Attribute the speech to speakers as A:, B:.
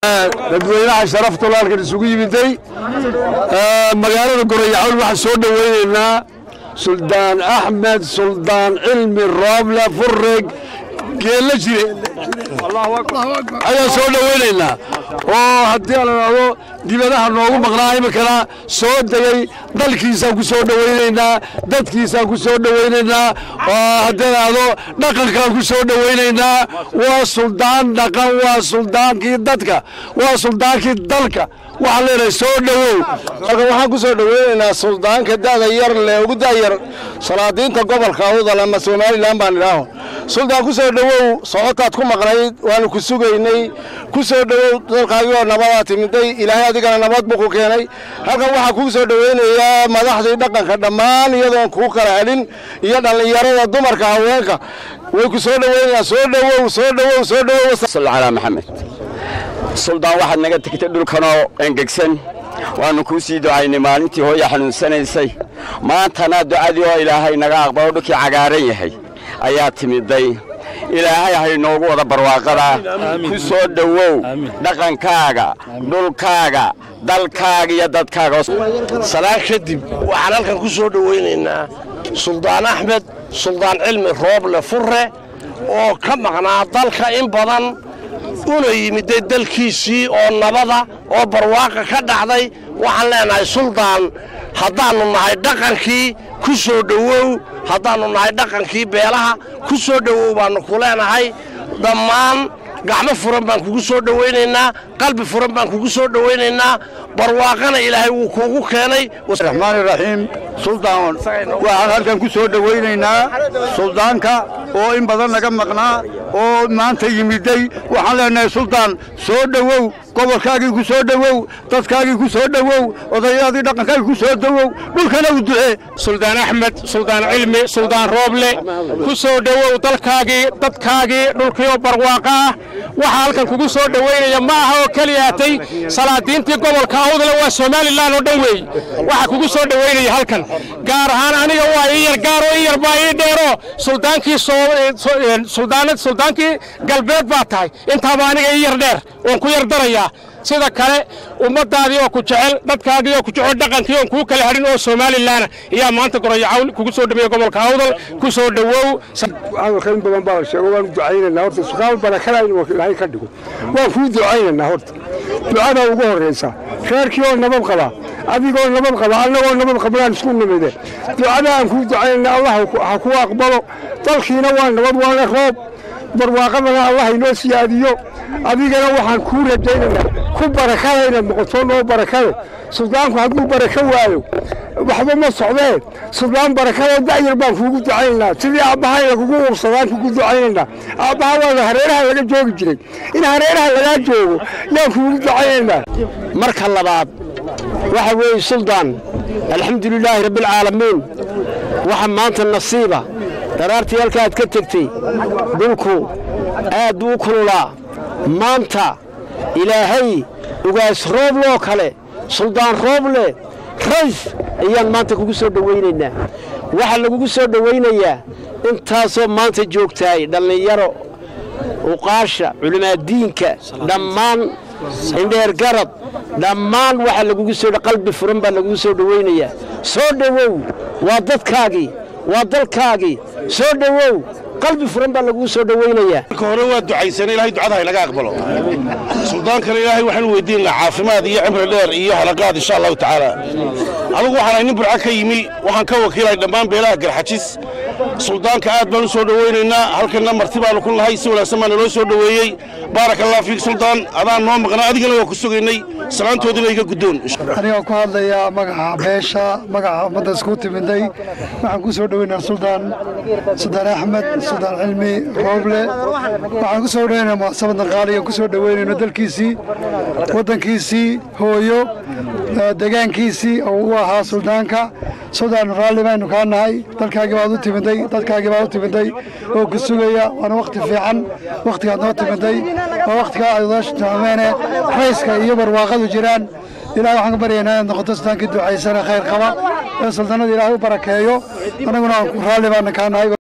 A: dadweynaha sharafta laalkan isugu yimiday magaalada Gorayacawl waxaan soo dhaweynaynaa Suldaan Axmed Suldaan Cilmi Rooble Furreg geela jire Allahu akbar ayaa soo dhaweynaynaa oo haddii la rabo dibadaha noogu maqnaay markana soo dagay dalkiisa ku soo dhaweynaynaa dadkiisa ku soo dhaweynaynaa oo haddii la rabo dhaqanka ku soo dhaweynaynaa waa suldaan dhaqan waa suldaankii dadka waa suldaankii dalka waxa leeyahay soo dhawow waxaan ku soo dhaweynaynaa suldaanka daada yar leh ugu daayar salaadiinta gobolka Awdal ama Soomaaliland baan ilaaho suldaan ku soo dhawow socodkaad ku maqnayd waanu ku sugaynay ku soo dhawow dalkaaga nabad timiday ilaahay adigana nabad buu ku keenay halkan waxa ku soo dhaweynayaa madaxda dhaqanka dhammaan iyadoo ku kala helin iyo dhalinyarada dumarka haweenka way ku soo dhaweynayaan soo dhawow sallallahu alayhi maxamed suldaan waxaad naga tagtay dhulkanoo engegsan waanu ku sii ducaynay maalintii hooyo xanuunsanaysay maantana ducadii oo ilaahay naga aqbalo dhulkii cagaaran yahay ayaa timiday ilaahay hay noogu wada barwaaqada ku soo dhawow dhaqankaaga dhulkaaga dalkaaga iyo dadkaaga
B: salaan kadib waxaan halkan ku soo dhaweynaynaa Suldaan Axmed Suldaan Cilmi Rooble Furre oo ka maqnaa dalka in badan una yimid dalkiisii oo nabada oo barwaaqa ka dhacday waxaan leenahay suldaan haddaanu nahay dhaqankii ku soo dhawow haddaanu nahay dhaqankii beelaha ku soo dhawow baanu ku leenahay dhammaan gacmo furan baan kugu soo dhaweynaynaa qalbi furan baan kugu soo dhaweynaynaa barwaaqana ilaahay wuu kuugu keenay
A: Rahmaanir Rahiim suldaan waxaan halkan ku soo dhaweynaynaa suldaanka oo in badan naga maqnaa oo maanta yimiday waxaan leenahay suldaan soo dhawow gobolkaagii ku soo dhawow dadkaagii ku soo dhawow odayaadii dhaqankaagii ku soo dhawow dhulkana u ducee
C: Suldaan Axmed Suldaan Cilmi Suldaan Rooble ku soo dhawow dalkaagii dadkaagii dhulkii oo barwaaqa ah waxa halkan kugu soo dhaweynaya ma aha oo kaliyaatay salaadiintii gobolka Awdal waa Soomaaliland oo dhan weey waxa kugu soo dhaweynaya halkan gaar ahaan aniga waa yar gaar oo yar baa ii dheero suldaankii suldaankii galbeed baa tahay inta baa aniga ii yar dheer oo ku yar daraya sida kale ummadaadii oo ku jecel dadkaagii oo ku jecel dhaqankii oo ku kala harin oo Soomaaliland ayaa maanta Gorayacawl kugu soo dhameeyay gobolka Awdal ku soo dhawow
A: aan khayr badan baa sheego waan ducaynaa horta suqaal barakada inuu ilaahay ka dhigo waan ku ducaynaa horta ducada ugu horeysa khayrkii oo nabad qaba adigoo nabad qaba anagoo nabad qabaan isku nimide ducada aan ku ducaynaa Allah ha ku aqbalo dalkiina waa nabad waa roob barwaaqadana Allah inoo siyaadiyo adigana waxaan ku rajaynaynaa ku barakadayna noqoto noo barakado suldaanku hadduu baraka waayo waxba ma socdee suldaan barakada daayir baan kugu ducaynaa sidii aabbahay lagugu ursadaan kugu ducaynaa aabbaha waa hareeraha laga joogi jiray in hareeraha laga joogo yaan kugu ducaynaa marka labaad waxa weeye suldaan alxamdulilaahi rabbil caalamiin waxa maanta nasiiba daraartii halkaad ka tagtay dhulku aad u kululaa maanta ilaahay ugaas Rooble kale Suldaan Rooble rays ayaan maanta kugu soo dhaweynaynaa waxa lagu soo dhaweynayaa intaasoo maanta joogtay dhalinyaro uqaasha culimaadiinka dhammaan indheer garab dhammaan waxa lagu soo qalbi furan baa lagu soo dhaweynayaa soo dhawow waa dadkaagii waa dalkaagii soo dhawow qalbi furan baa lagu soo dhaweynayaa
B: hore waa ducaysan ilaahay ducada inaga aqbalo suldaankana ilaahay waxaan weydiinaa caafimaad iyo cimri dheer iyo halaqaad insha Allah taala anigu waxaan nin burca ka yimi waxaan ka wakiilay dhammaan beelaha garxajis suldaanka aad baan u soo dhaweynaynaa halkana marti baan ku lahay si wanaagsan baan loo soo dhaweeyay barakallahu fiik suldaan adaan noo maqnaa adigana waa ku sugaynay salaantoodina iga gudoon
D: aniga ku hadlaya magaca beesha magaca ummadda isku timiday waxaan ku soo dhaweynaa Suldaan Axmed Suldaan Cilmi Rooble waxaan ku soo dhaweynaa munaasabad qaaliga ku soo dhaweynayno dalkiisii wadankiisii hooyo deegaankiisii oo uu ahaa suldaanka Suldaan raalli baynu ka nahay dalkaagii baad u timiday dadkaagii baad u timiday oo ku sugaya waana waqti fiican waqtigaad noo timiday waa waqtiga aad taamaane rayska iyo barwaaqadu jiraan ilaahay waxaan ka baryaynaa inaad noqoto suldaanka ducaysana khayr qaba ee suldaanada ilaahay u barakeeyo anaguna raalli baan ka nahay